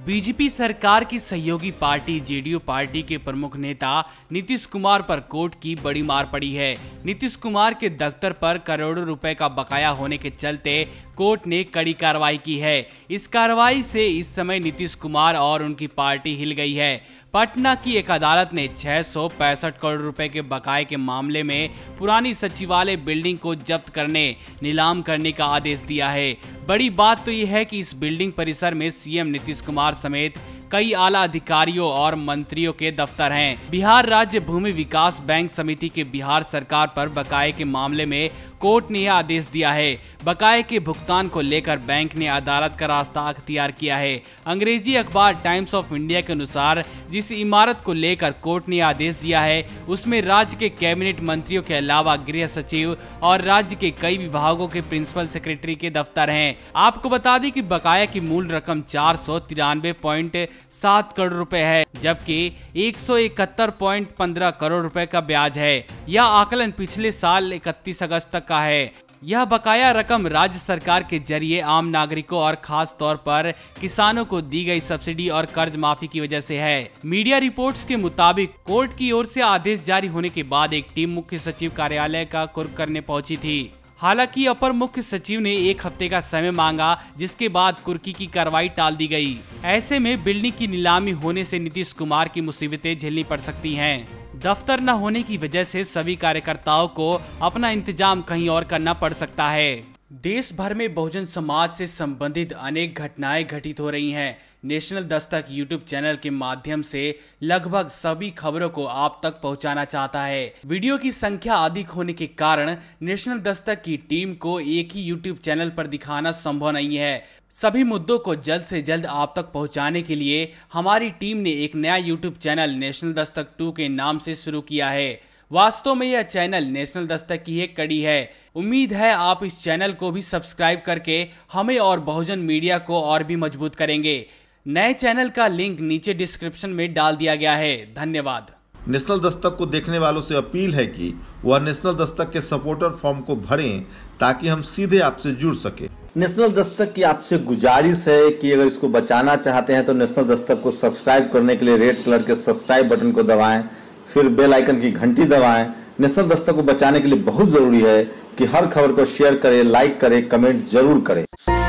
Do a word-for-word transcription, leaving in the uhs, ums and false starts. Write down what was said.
BJP सरकार की सहयोगी पार्टी जेडीयू पार्टी के प्रमुख नेता नीतीश कुमार पर कोर्ट की बड़ी मार पड़ी है। नीतीश कुमार के दफ्तर पर करोड़ों रुपए का बकाया होने के चलते कोर्ट ने कड़ी कार्रवाई की है। इस कार्रवाई से इस समय नीतीश कुमार और उनकी पार्टी हिल गई है। पटना की एक अदालत ने छह सौ पैंसठ करोड़ रुपए के बकाये के मामले में पुरानी सचिवालय बिल्डिंग को जब्त करने, नीलाम करने का आदेश दिया है। बड़ी बात तो यह है कि इस बिल्डिंग परिसर में सीएम नीतीश कुमार समेत कई आला अधिकारियों और मंत्रियों के दफ्तर हैं। बिहार राज्य भूमि विकास बैंक समिति के बिहार सरकार पर बकाये के मामले में कोर्ट ने यह आदेश दिया है। बकाये के भुगतान को लेकर बैंक ने अदालत का रास्ता अख्तियार किया है। अंग्रेजी अखबार टाइम्स ऑफ इंडिया के अनुसार जिस इमारत को लेकर कोर्ट ने आदेश दिया है उसमें राज्य के कैबिनेट मंत्रियों के अलावा गृह सचिव और राज्य के कई विभागों के प्रिंसिपल सेक्रेटरी के दफ्तर हैं। आपको बता दें कि बकाया की मूल रकम चार सौ तिरानवे पॉइंट सात करोड़ रुपए है, जबकि एक सौ इकहत्तर पॉइंट पंद्रह करोड़ रुपए का ब्याज है। यह आकलन पिछले साल इकतीस अगस्त तक का है। यह बकाया रकम राज्य सरकार के जरिए आम नागरिकों और खास तौर पर किसानों को दी गई सब्सिडी और कर्ज माफी की वजह से है। मीडिया रिपोर्ट्स के मुताबिक कोर्ट की ओर से आदेश जारी होने के बाद एक टीम मुख्य सचिव कार्यालय का कुर्क करने पहुंची थी। हालांकि अपर मुख्य सचिव ने एक हफ्ते का समय मांगा, जिसके बाद कुर्की की कार्रवाई टाल दी गई। ऐसे में बिल्डिंग की नीलामी होने से नीतीश कुमार की मुसीबतें झेलनी पड़ सकती हैं। दफ्तर न होने की वजह से सभी कार्यकर्ताओं को अपना इंतजाम कहीं और करना पड़ सकता है। देश भर में बहुजन समाज से संबंधित अनेक घटनाएं घटित हो रही हैं। नेशनल दस्तक यूट्यूब चैनल के माध्यम से लगभग सभी खबरों को आप तक पहुंचाना चाहता है। वीडियो की संख्या अधिक होने के कारण नेशनल दस्तक की टीम को एक ही यूट्यूब चैनल पर दिखाना संभव नहीं है। सभी मुद्दों को जल्द से जल्द आप तक पहुंचाने के लिए हमारी टीम ने एक नया YouTube channel national Dastak two के नाम से शुरू किया है। वास्तव में यह चैनल नेशनल दस्तक की एक कड़ी है। उम्मीद है आप इस चैनल को भी सब्सक्राइब करके हमें और बहुजन मीडिया को और भी मजबूत करेंगे। नए चैनल का लिंक नीचे डिस्क्रिप्शन में डाल दिया गया है। धन्यवाद। नेशनल दस्तक को देखने वालों से अपील है कि वह नेशनल दस्तक के सपोर्टर फॉर्म को भरें ताकि हम सीधे आपसे जुड़ सके। नेशनल दस्तक की आपसे गुजारिश है कि अगर इसको बचाना चाहते हैं तो नेशनल दस्तक को सब्सक्राइब करने के लिए रेड कलर के सब्सक्राइब बटन को दबाएं, फिर बेल आइकन की घंटी दबाएं। नेशनल दस्तक को बचाने के लिए बहुत जरूरी है कि हर खबर को शेयर करें, लाइक करें, कमेंट जरूर करें।